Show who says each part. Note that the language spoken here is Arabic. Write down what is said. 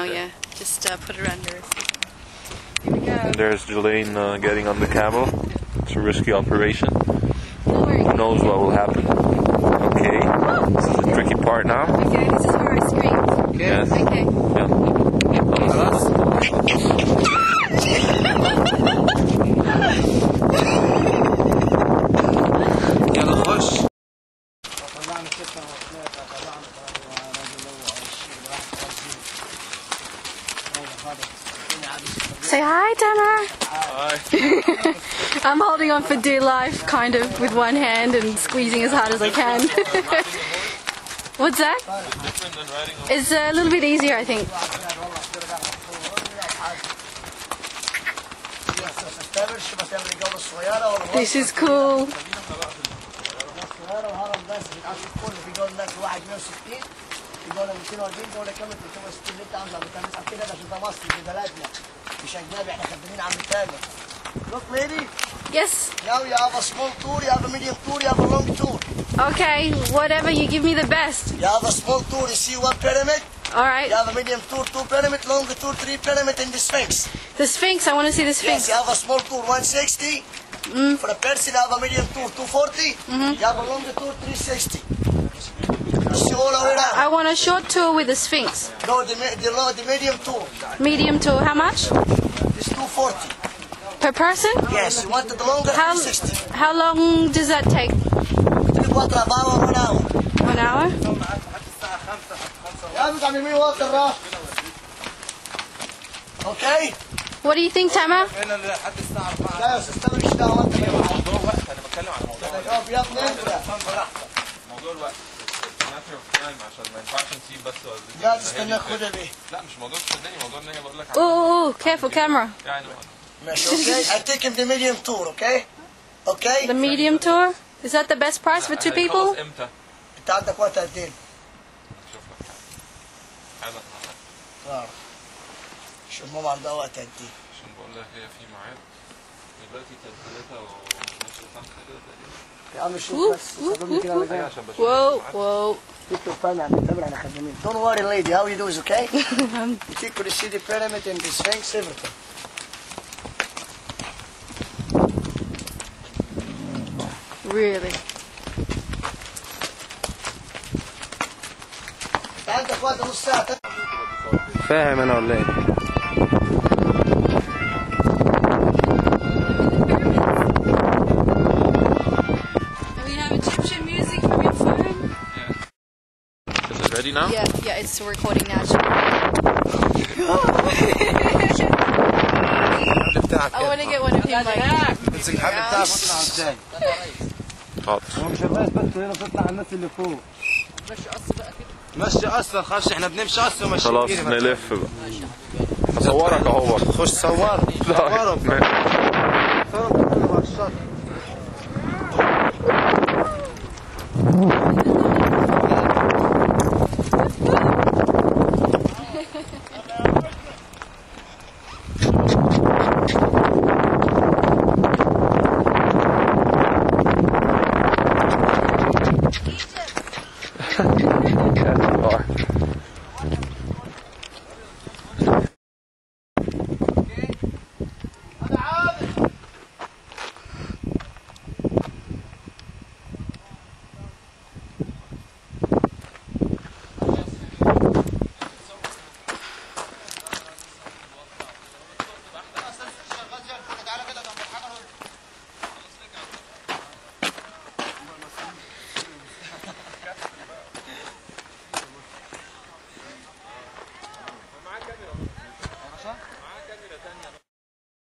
Speaker 1: yeah. Just put it under.
Speaker 2: And there's Jelaine getting on the camel. It's a risky operation. Who knows what will happen? Okay, this is the tricky part now.
Speaker 1: Okay, this is where I scream.
Speaker 2: Yes.
Speaker 1: Okay.
Speaker 2: Yeah.
Speaker 1: Say hi, Tamer.
Speaker 2: Hi.
Speaker 1: I'm holding on for dear life, kind of, with one hand and squeezing as hard as I can. What's that? It's a little bit easier, I think. This is cool.
Speaker 3: Look, lady.
Speaker 1: Yes.
Speaker 3: Now you have a small tour, you have a medium tour, you have a long tour.
Speaker 1: Okay, whatever, you give me the best.
Speaker 3: You have a small tour, you see one pyramid.
Speaker 1: Alright.
Speaker 3: You have a medium tour, 2 pyramid, long tour, 3 pyramid, and the Sphinx.
Speaker 1: The Sphinx, I want to see the Sphinx.
Speaker 3: Yes, you have a small tour, 160. For a person, you have a medium tour, 240. You have a long tour, 360. You see all the way around.
Speaker 1: I want a short tour with the Sphinx.
Speaker 3: No, the medium tour.
Speaker 1: Medium tour, how much?
Speaker 3: It's 240.
Speaker 1: Per person?
Speaker 3: Yes, you want the longer, 360.
Speaker 1: How long does that take? 1 hour?
Speaker 3: Okay?
Speaker 1: What do you think, Tamer? Oh, careful, camera.
Speaker 3: Okay, I take him the medium tour, okay? Okay?
Speaker 1: The medium tour? Is that the best price for 2 people?
Speaker 3: انت عندك وقت قد ايه؟ شوف ماما عندها وقت قد ايه؟
Speaker 2: عشان بقول لك هي في ميعاد دلوقتي كانت 3 ونص 5 كده تقريبا.
Speaker 3: يا عم شوف بس خدمني كده على جنب.
Speaker 1: Whoa, whoa.
Speaker 3: تيك فاهم يعني تابع احنا خدامين. Don't worry lady, how you do is okay? You take to see the pyramid and the Sphinx, everything.
Speaker 1: Really?
Speaker 3: عندك وقت نص ساعة.
Speaker 4: فاهم انا ولا ايه؟
Speaker 1: We have Egyptian music from your phone?
Speaker 2: Is it ready now?
Speaker 1: Yeah, it's recording now. I want to get one of him like.
Speaker 4: امسك الحبل بتاعك واطلع ازاي؟
Speaker 2: حاضر.
Speaker 4: هو مش الراس بس هنا تطلع الناس اللي فوق. مشي اصلا خش احنا بنمشي اصلا وماشيين.
Speaker 2: خلاص نلف بقى. صورك اهو برضه.
Speaker 4: خش صور. صورك. صورك على الشط.